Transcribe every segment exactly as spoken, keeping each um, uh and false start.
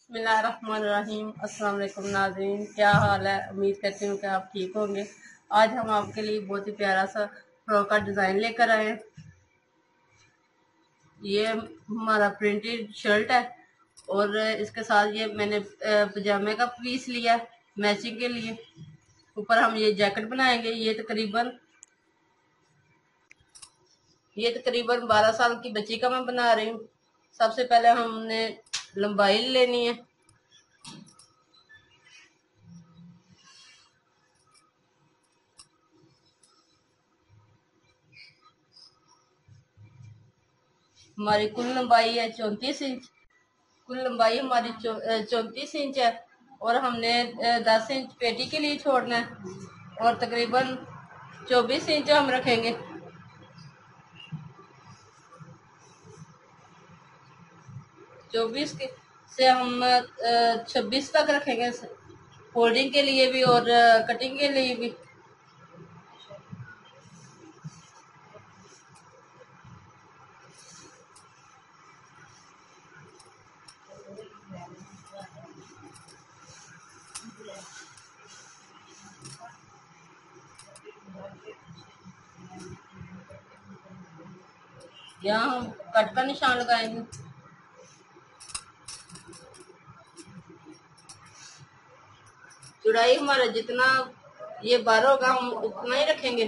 बिस्मिल्लाहिर्रहमानिर्रहीम। अस्सलाम वालेकुम नाज़रीन, क्या हाल है? उम्मीद करती हूँ कि आप ठीक होंगे। आज हम आपके लिए बहुत ही प्यारा सा फ्रॉक का डिज़ाइन लेकर आए हैं। ये हमारा प्रिंटेड शर्ट है और इसके साथ ये मैंने पजामे का पीस लिया मैचिंग के लिए। ऊपर हम ये जैकेट बनाएंगे। ये तकरीबन ये तकरीबन बारह साल की बच्ची का मैं बना रही हूँ। सबसे पहले हमने लंबाई लेनी है। हमारी कुल लंबाई है चौंतीस इंच। कुल लंबाई हमारी चौंतीस इंच है और हमने दस इंच पेटी के लिए छोड़ना है और तकरीबन चौबीस इंच हम रखेंगे। चौबीस के से हम छब्बीस तक रखेंगे फोल्डिंग के लिए भी और कटिंग के लिए भी। यहाँ हम कट का निशान लगाएंगे। चौड़ाई हमारा जितना ये बारह होगा हम उतना ही रखेंगे।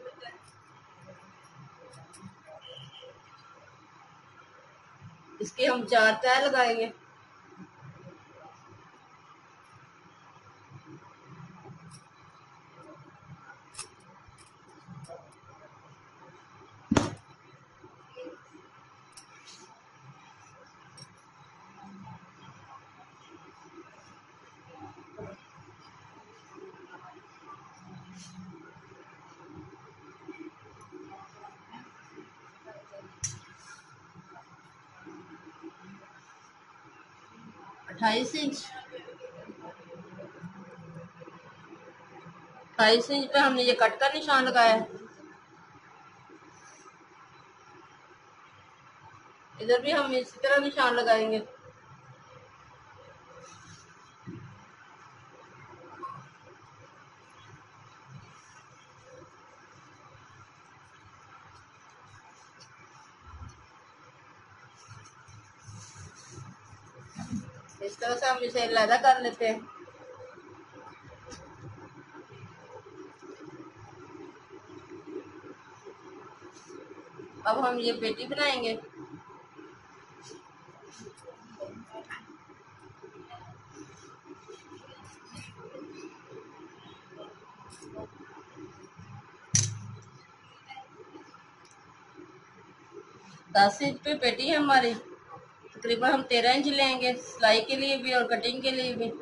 इसके हम चार तय लगाएंगे। अट्ठाईस इंच अट्ठाईस इंच पे हमने ये कट का निशान लगाया है। इधर भी हम इसी तरह निशान लगाएंगे। इस तरह से हम इसे लैदा कर लेते हैं। अब हम ये पेटी बनाएंगे। दस इंच पे पेटी है हमारी। तकरीबन हम तेरह इंच लेंगे सिलाई के लिए भी और कटिंग के लिए भी।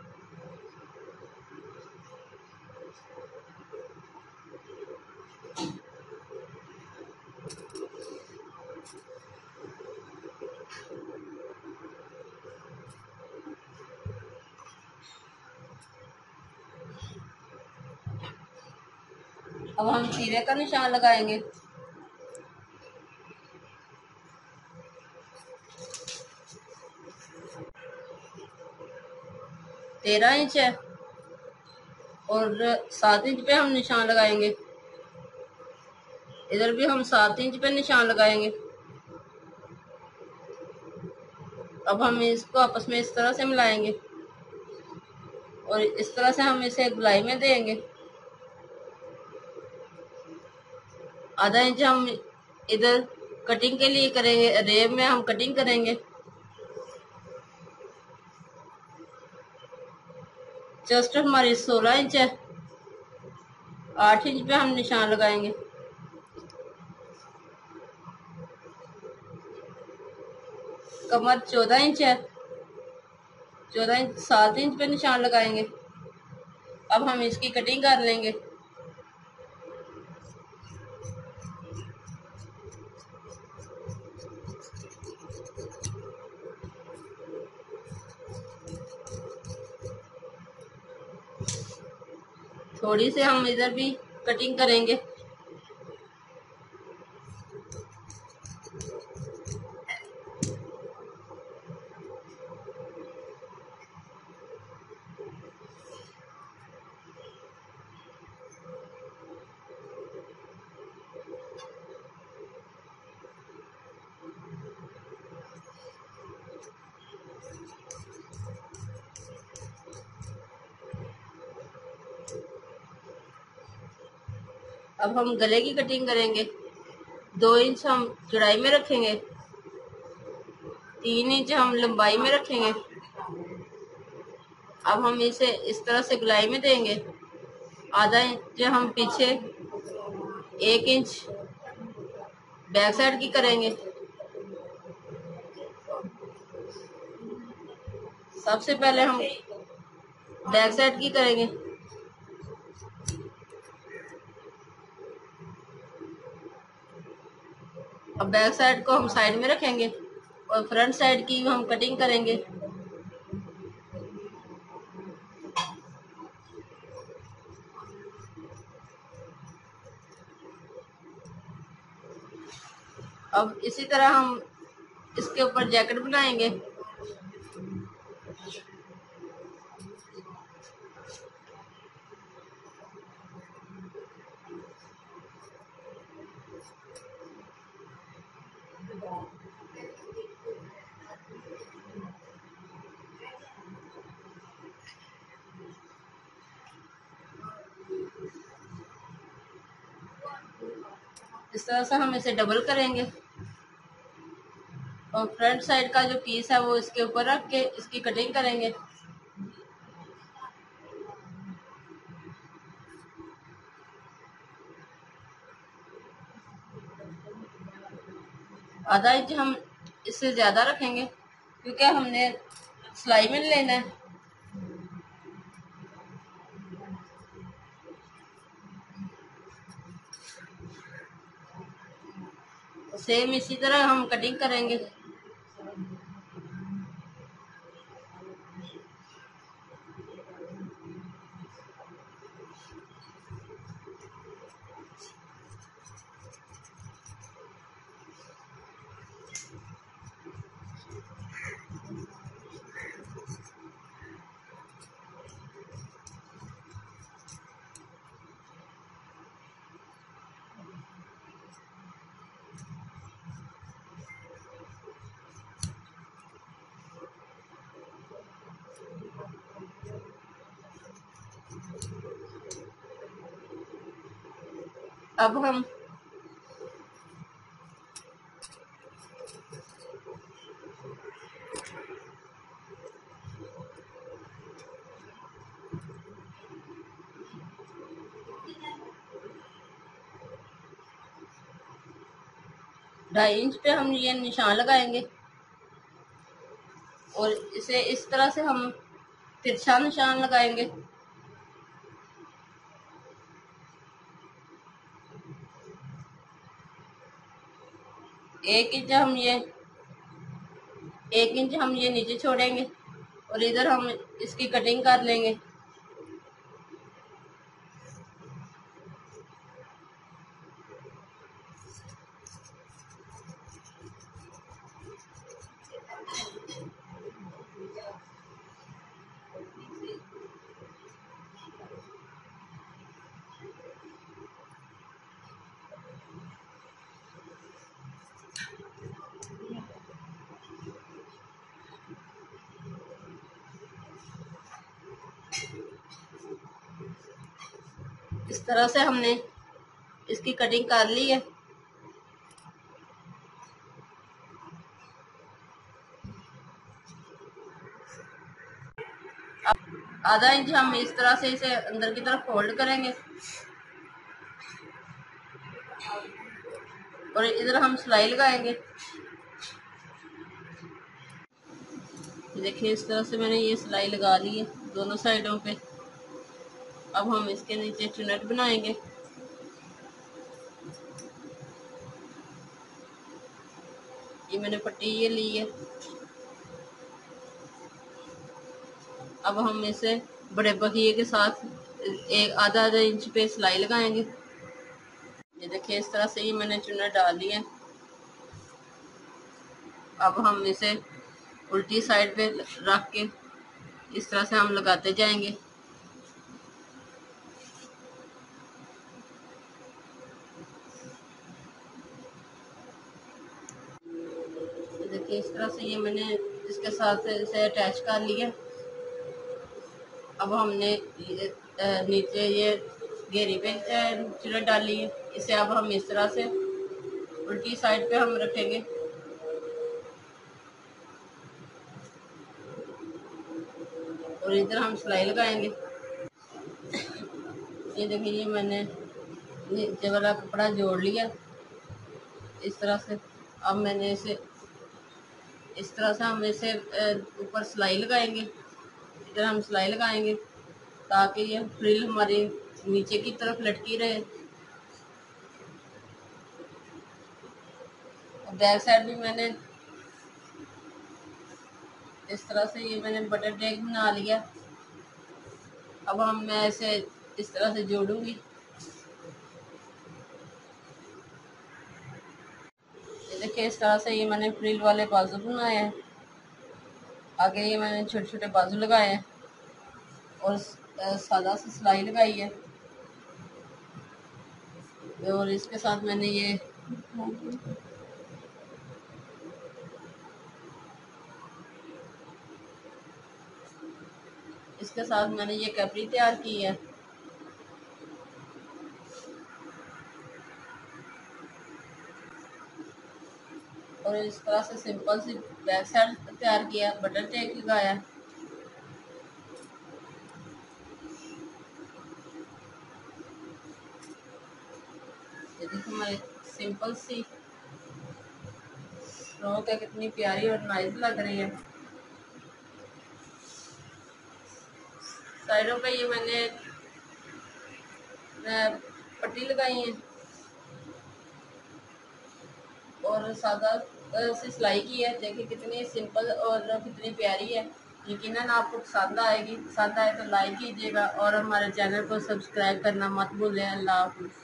अब हम तीरे का निशान लगाएंगे। तेरह इंच है और सात इंच पे हम निशान लगाएंगे। इधर भी हम सात इंच पे निशान लगाएंगे। अब हम इसको आपस में इस तरह से मिलाएंगे और इस तरह से हम इसे गुलाई में देंगे। आधा इंच हम इधर कटिंग के लिए करेंगे। रेब में हम कटिंग करेंगे। चेस्ट हमारी सोलह इंच है। आठ इंच पे हम निशान लगाएंगे। कमर चौदह इंच है। चौदह इंच सात इंच पे निशान लगाएंगे। अब हम इसकी कटिंग कर लेंगे। थोड़ी से हम इधर भी कटिंग करेंगे। अब हम गले की कटिंग करेंगे। दो इंच हम चौड़ाई में रखेंगे, तीन इंच हम लंबाई में रखेंगे। अब हम इसे इस तरह से गोलाई में देंगे। आधा इंच हम पीछे, एक इंच बैक साइड की करेंगे। सबसे पहले हम बैक साइड की करेंगे। अब बैक साइड को हम साइड में रखेंगे और फ्रंट साइड की हम कटिंग करेंगे। अब इसी तरह हम इसके ऊपर जैकेट बनाएंगे। इस तरह से हम इसे डबल करेंगे और फ्रंट साइड का जो पीस है वो इसके ऊपर रख के इसकी कटिंग करेंगे। आधा इंच हम इससे ज्यादा रखेंगे क्योंकि हमने सिलाई में लेना है। सेम इसी तरह हम कटिंग करेंगे। अब हम ढाई इंच पे हम ये निशान लगाएंगे और इसे इस तरह से हम तिरछा निशान लगाएंगे। एक इंच हम ये एक इंच हम ये नीचे छोड़ेंगे और इधर हम इसकी कटिंग कर लेंगे। इस तरह से हमने इसकी कटिंग कर ली है। अब आधा इंच हम इस तरह से इसे अंदर की तरफ फोल्ड करेंगे और इधर हम सिलाई लगाएंगे। देखिए इस तरह से मैंने ये सिलाई लगा ली है दोनों साइडों पे। अब हम इसके नीचे चुन्नट बनाएंगे। ये मैंने पट्टी ये ली है। अब हम इसे बड़े बखिए के साथ एक आधा आधा इंच पे सिलाई लगाएंगे। ये देखिए इस तरह से ये मैंने चुन्नट डाल ली है। अब हम इसे उल्टी साइड पे रख के इस तरह से हम लगाते जाएंगे। देखिए इस तरह से ये मैंने इसके साथ इसे अटैच कर लिया। अब हमने ये नीचे ये घेरी पे चिलट डाली है। इसे अब हम इस तरह से उल्टी साइड पे हम रखेंगे और इधर हम सिलाई लगाएंगे। ये देखिए, ये मैंने नीचे वाला कपड़ा जोड़ लिया इस तरह से। अब मैंने इसे इस तरह से हम इसे ऊपर सिलाई लगाएंगे, इधर हम सिलाई लगाएंगे ताकि ये फ्रिल हमारी नीचे की तरफ लटकी रहे। बैक साइड भी मैंने इस तरह से ये मैंने बटर टैग बना लिया। अब हम मैं इसे इस तरह से जोड़ूंगी। देखिए, इस तरह से ये मैंने फ्रिल वाले बाजू बनाए हैं। आगे ये मैंने छोटे छोटे बाजू लगाए हैं और सादा सी सिलाई लगाई है। और इसके साथ मैंने ये इसके साथ मैंने ये कैपरी तैयार की है। और इस तरह से सिंपल सी बैक साइड तैयार किया, बटन टैग लगाया। ये देखो हमारी सिंपल सी फ्रॉक है, कितनी प्यारी और नाइस लग रही है। साइडों पे ये मैंने पट्टी लगाई है और सादा से सिलाई की है। देखिए कितनी सिंपल और कितनी प्यारी है। यकीनन आपको पसंद आएगी। पसंद आए तो लाइक कीजिएगा और हमारे चैनल को सब्सक्राइब करना मत भूलें। अल्लाह हाफ़िज़।